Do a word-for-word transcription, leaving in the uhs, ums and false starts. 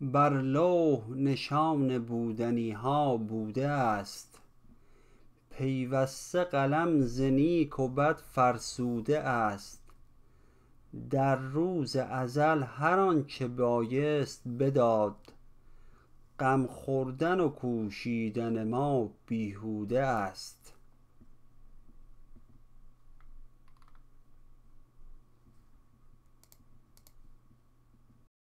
بر لوح نشان بودنی ها بوده است، پیوسته قلم ز نیک و بد فرسوده است. در روز ازل هر آنچه بایست بداد، غم خوردن و کوشیدن ما بیهوده است.